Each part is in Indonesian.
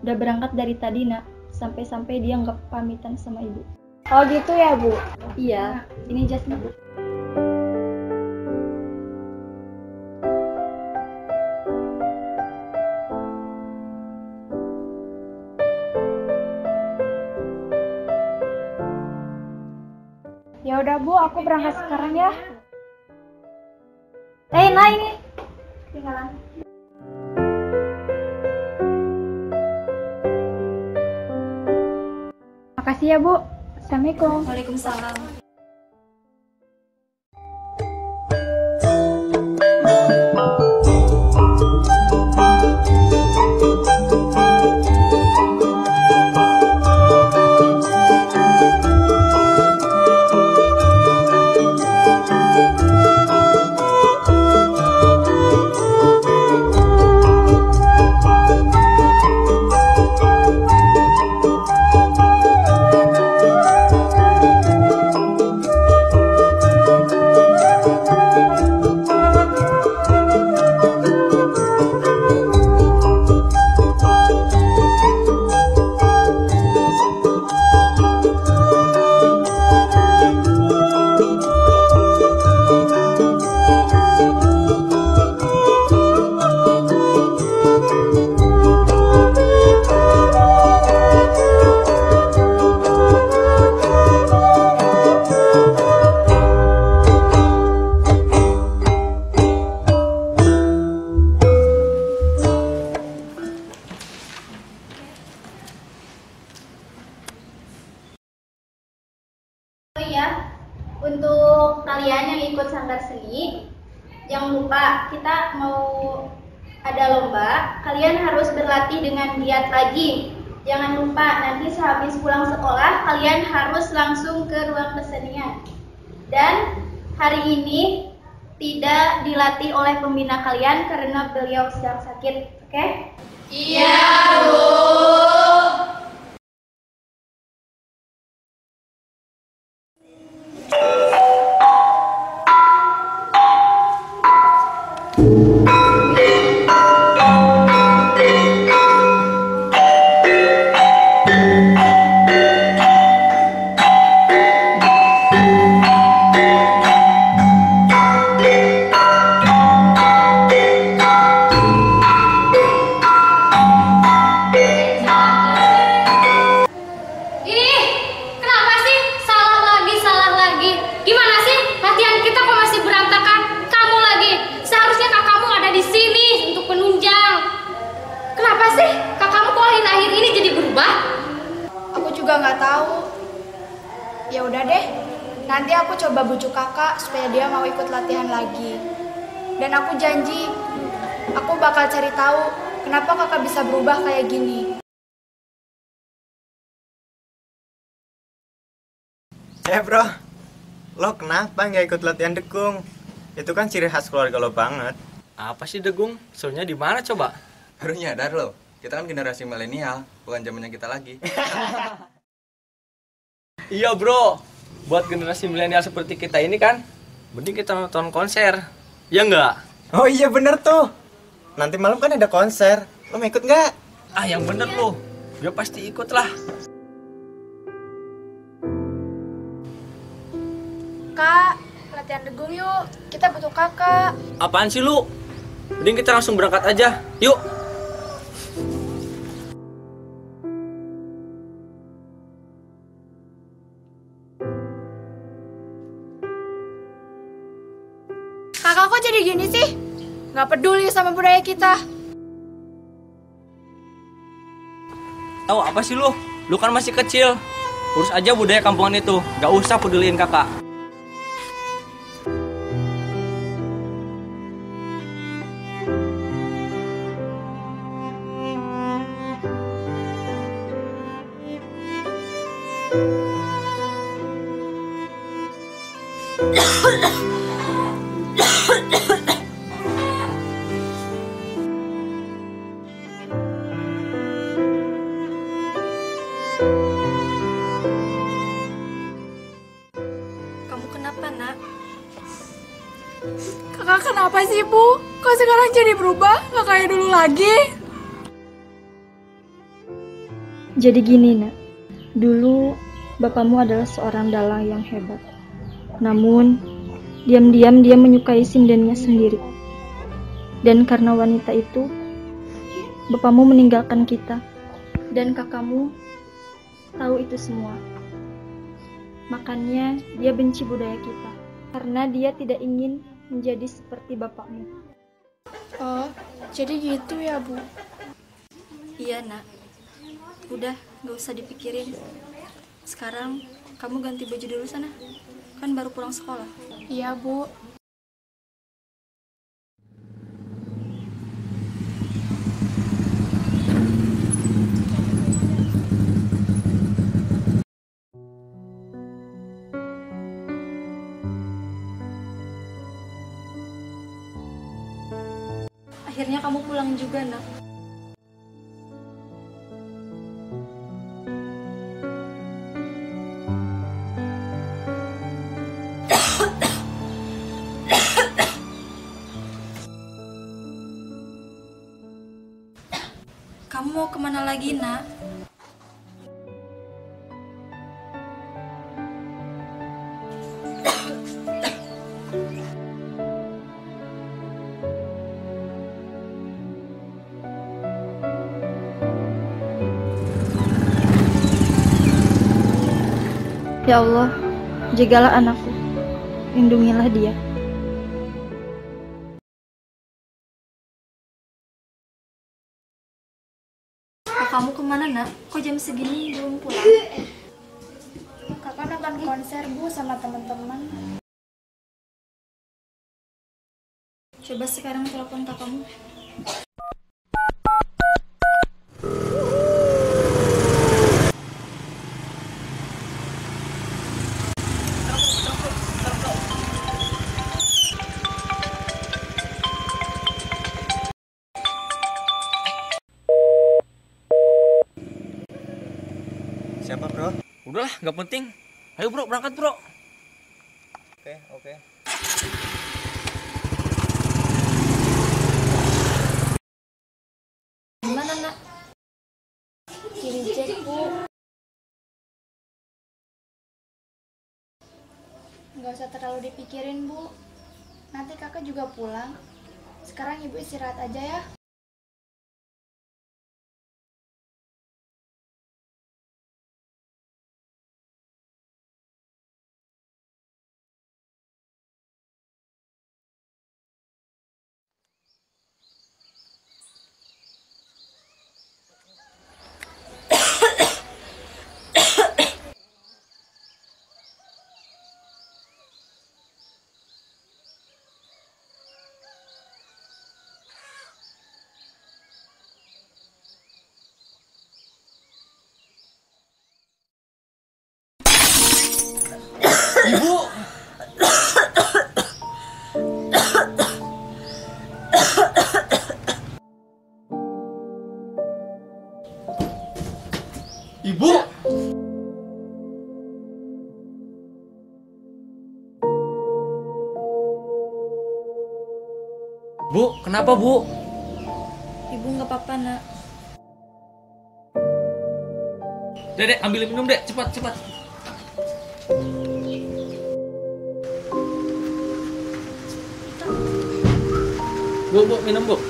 Udah berangkat dari tadi, Nak. Sampai-sampai dia nggak pamitan sama ibu. Oh gitu ya, Bu? Iya, ini jasnya, Bu. Ya udah, Bu, aku berangkat sekarang ya. Nah ini. Tinggalan. Makasih ya, Bu. Assalamualaikum. Waalaikumsalam. Untuk kalian yang ikut sanggar seni, jangan lupa kita mau ada lomba, kalian harus berlatih dengan giat lagi. Jangan lupa nanti sehabis pulang sekolah kalian harus langsung ke ruang kesenian. Dan hari ini tidak dilatih oleh pembina kalian karena beliau sedang sakit, oke? Iya, Bu. Nggak tahu. Ya udah deh, nanti aku coba bujuk kakak supaya dia mau ikut latihan lagi. Dan aku janji, aku bakal cari tahu kenapa kakak bisa berubah kayak gini. Bro, lo kenapa nggak ikut latihan degung? Itu kan ciri khas keluarga lo banget. Apa sih degung? Serunya di mana coba? Baru nyadar lo, kita kan generasi milenial, bukan zamannya kita lagi. Iya bro, buat generasi milenial seperti kita ini kan, mending kita nonton konser, ya nggak? Oh iya bener tuh, nanti malam kan ada konser, lo mau ikut nggak? Ah yang bener lo, dia pasti ikut lah. Kak, latihan degung yuk, kita butuh kakak. Apaan sih lu? Mending kita langsung berangkat aja, yuk. Kakak kok jadi gini sih? Nggak peduli sama budaya kita. Tahu apa sih lu? Lu kan masih kecil. Urus aja budaya kampungan itu, nggak usah peduliin kakak. Kamu kenapa, Nak? Kakak kenapa sih, Bu? Kok sekarang jadi berubah? Nggak kayak dulu lagi? Jadi gini nak, dulu bapakmu adalah seorang dalang yang hebat. Namun, diam-diam dia menyukai sindennya sendiri. Dan karena wanita itu, bapakmu meninggalkan kita. Dan kakakmu tahu itu semua. Makanya dia benci budaya kita. Karena dia tidak ingin menjadi seperti bapakmu. Oh, jadi gitu ya, Bu? Iya nak. Udah, gak usah dipikirin. Sekarang kamu ganti baju dulu sana. Kan baru pulang sekolah. Iya, Bu. Akhirnya kamu pulang juga nak. Kamu mau kemana lagi nak? Ya Allah, jagalah anakku, lindungilah dia. Kamu kemana nak? Kok jam segini belum pulang? Kakak nonton konser, Bu, sama teman-teman. Coba sekarang telepon kakakmu. Siapa bro? Udahlah, nggak penting. Ayo bro, berangkat bro. Oke. Gimana nak? Kiri cek, Bu. Nggak usah terlalu dipikirin, Bu. Nanti kakak juga pulang. Sekarang ibu istirahat aja ya. Ibu! Ibu! Bu, kenapa bu? Ibu nggak apa-apa nak. Dek, ambil minum dek, cepat. Bu, minum bu.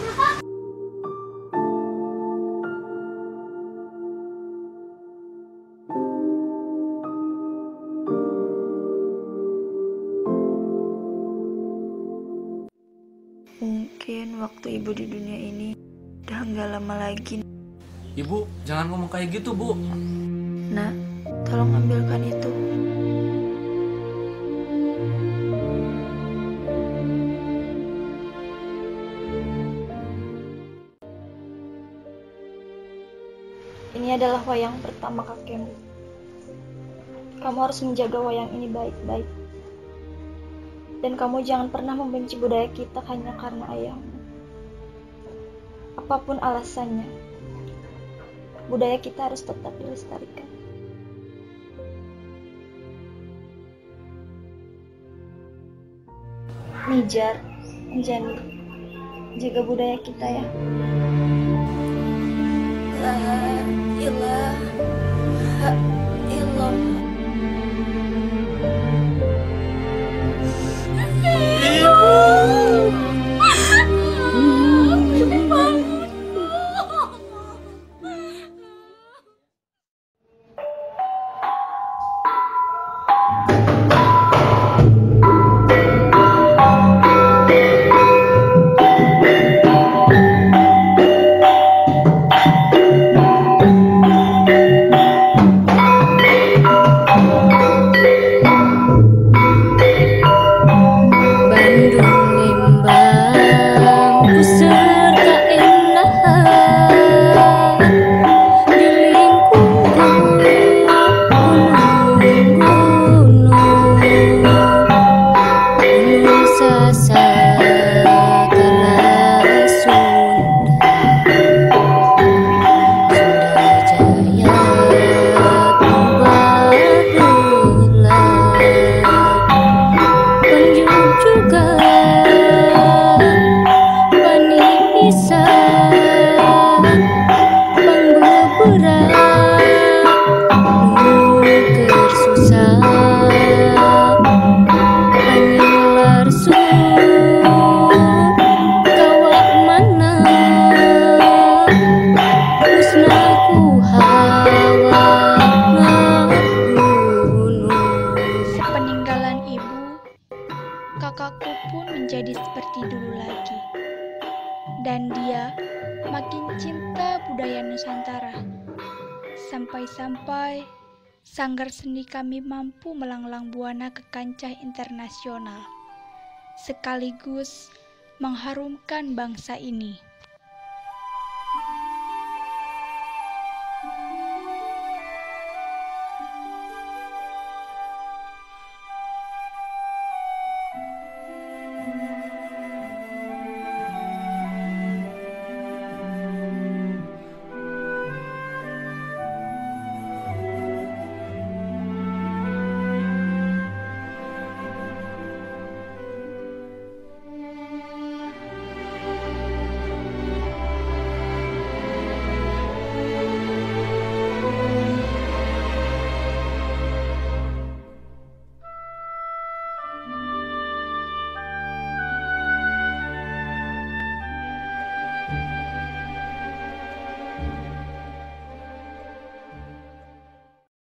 Mungkin waktu ibu di dunia ini udah nggak lama lagi. Ibu, jangan ngomong kayak gitu bu. Nak, tolong ambilkan itu. Ini adalah wayang pertama kakekmu. Kamu harus menjaga wayang ini baik-baik. Dan kamu jangan pernah membenci budaya kita hanya karena ayahmu. Apapun alasannya, budaya kita harus tetap dilestarikan. Nijar, Anjani, jaga budaya kita ya. La ilaha illallah. Kakakku pun menjadi seperti dulu lagi. Dan dia makin cinta budaya Nusantara. Sampai-sampai sanggar seni kami mampu melanglang buana ke kancah internasional, sekaligus mengharumkan bangsa ini.